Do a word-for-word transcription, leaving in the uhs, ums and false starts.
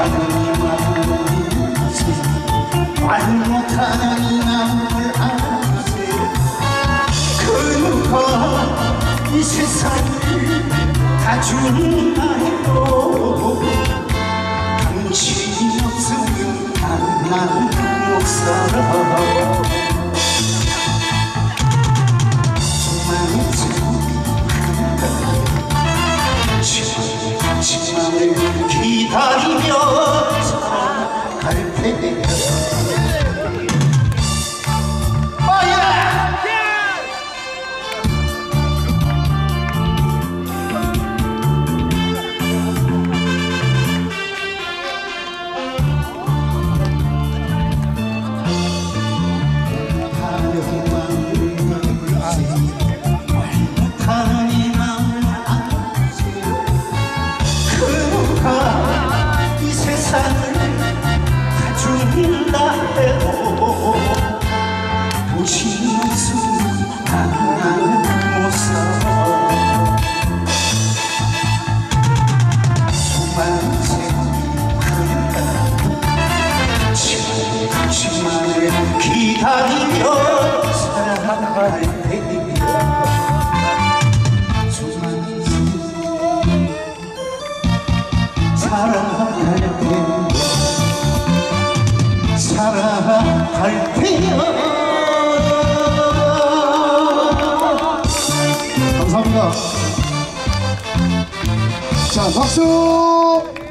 행복하는 마음을 아세요. 말 못하는 이 마음을 아세요. 그 누가 이 세상을 다 준다 해도 당신이 없으면 난 못 살아. 시간을 기다리며 살아갈 테야. 이 세상을 다 준다 해도 당신 없으면 나는 못 살아. 수많은 세월이 흐른다. 지금 당신만을 기다리며 살아갈 테야. 살아갈 테야. 살아갈 테야. 감사합니다. 자, 박수!